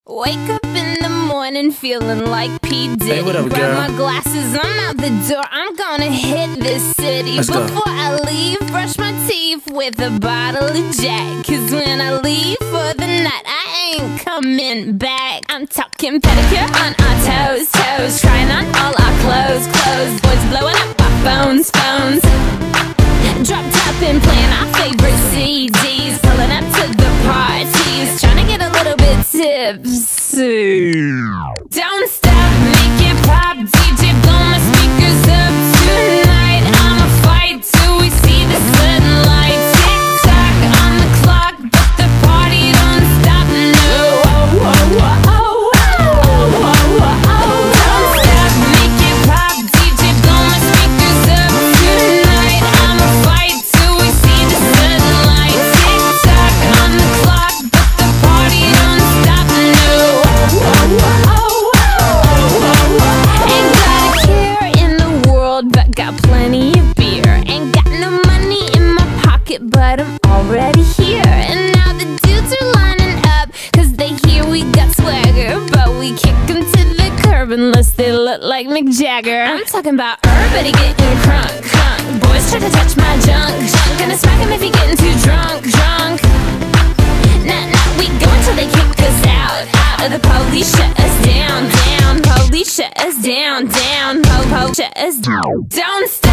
Wake up in the morning feeling like P. Diddy. Hey, what up, grab girl? my glasses, I'm out the door. I'm gonna hit this city. Let's go. Before I leave, brush my teeth with a bottle of Jack. Cause when I leave for the night, I ain't coming back. I'm talking pedicure on our toes, toes. Trying on all our clothes, clothes. Boys blowing up our phones, phones. Drop top and playing our favorite CDs. Pulling up to the parties, trying to get a little bit tipsy. Don't stop, make it pop, DJ blow my speakers up tonight. I'ma fight till we see the sunlight. Tick tock on the clock, but the party don't stop. No, oh, oh, oh, oh, oh, oh, oh, oh. Don't stop, make it pop, DJ blow my speakers up tonight. I'ma fight till we see the sunlight. Tick tock on the clock, but the party don't stop. No, oh, oh, oh, oh, oh, oh. Ain't got a care in the world, but got plenty of beer. Ain't got no money in my pocket, but I'm already here. And now the dudes are lining up, cause they hear we got swagger. But we kick them to the curb unless they look like Mick Jagger. I'm talking about everybody getting crunk, crunk. Boys try to touch my junk, junk. Gonna smack him if he getting too drunk, drunk. Nah, nah, we go until they kick us out, out. Or the police shut us down, down. Police shut us down, down. Po, shut us down. Don't stop.